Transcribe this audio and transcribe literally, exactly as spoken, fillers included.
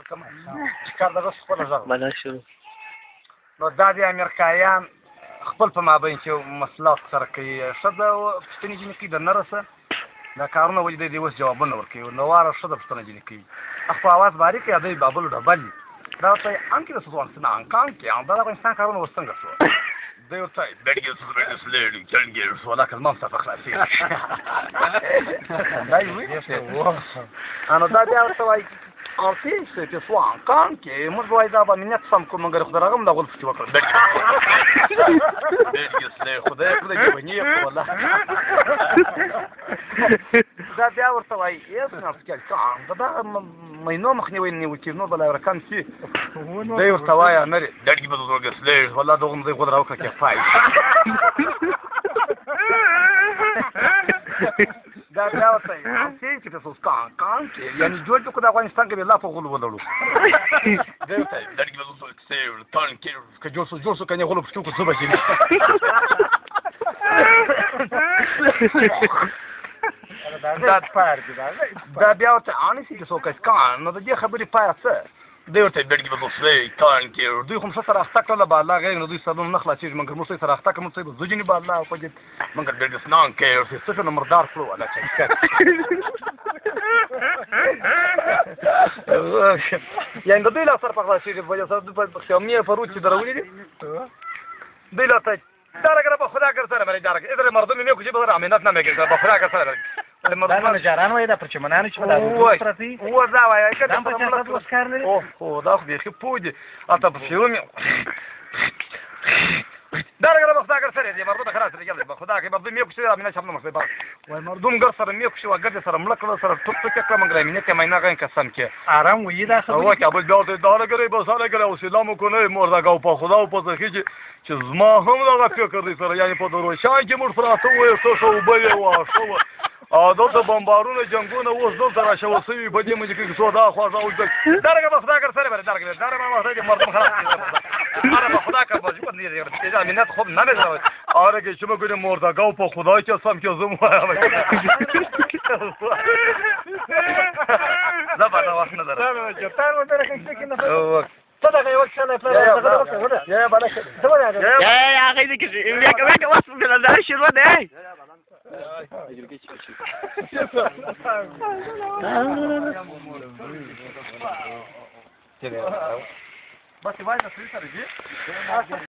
کوم چې کار دغه خپل ځای بلا شو نو دا د امریکایان خپل په مابین کې مسلات سره کوي ښځه پوښتنې ځینې کوي د نرسه دا کارونه ولې دی اوس جوابونه ورکوي نو واره ښځه پوښتنه ځینې کوي خو اواز باریک یا دی بابل ډبل دا ورته anche adesso sono anche anche andare a questa cara non stanno su ده ورته بيرجع صدر سليل كان ولاك المنطقه خلاصي دا یو انا دا بیا ورته وايي او څه چې سوان کان کې موږ وای دا باندې نه څم کوم مګر خدای راغم دا غول فتی وکړ بيرجع سليل خدای خدای ونی والله دا بیا ورته وايي یې څنګه فکر کان دا مینو مخنیوي نیو چې نو بل ورکان سي دا ورته وايي نه درګي به زوګ سليل والله دغه زي خدای راوکړه کې فاي دا بیا ورته وايي چې تاسو کان کان کې یعنی جوړ کو د افغانستان کې لا په غول ولړو دا ورته درګي به زوګ سليل تان کې که جوړ سو جوړ سو کنه غول پښتو کو څه بچی دا پار دی دا بیا ورته اني چې څوک کان نو د دې خبرې پای څه دی ورته بيرجع بصلي كان كير دوی خمسة سره اخته له بالا غیر نو دوی سره نخلا چې منګر مو سره اخته کوم څه زوجني بالا او پجت منګر بيرجع سنان كير في صفر نمبردار فلو على شيء يعني دوی لا سره په خلاصي په وجه سره په خیاميه فروت چې درولې دي دوی لا ته درګه په خدا کر سره مری درګه اذا مردم مې کو چې به امانت نه مې په خدا کر سره دا نجاران وای دا پرچمنان چې ولا پرتی و دا وای کله دا په څه څه کار لري او او دا خو به پوجي اته په فيومي درګه په خدا کر سره دي مردم خلاص رجال په خدا کې مردم مې کو چې امانت شپه مخ به وای مردم ګر سره مې کو چې وګر سره ملک سره ټوک ټوک کړم غره مې ته مې نه غن قسم کې آرام وې دا خبره او کې ابل بیا دا لګري به سره لګري او سلام کو نه مردا کو په خدا او په ځکه چې زما هم دا فکر دي سره یعنی په درو شان کې مر فراته وې څه شو بلې وا شو او دلته بمبارونه جنگونه اوس دلته راشو سوي په دې مې کې څو دا خواږه او درګه په خدا کر سره بر درګه درګه ما وخت دې مردم خلاص اره په خدا کر باجو نه دې دا مینت خو نه مې اره کې چې موږ دې مردا کو په خدای چې سم کې زمو دا به وخت نه درته دا چې تاسو درکې کې نه صدق يا وقت انا فلان يا بلاش يا يا اخي ذيك يا كمان وصف في الداش الواد ايه بس وايد في سرجي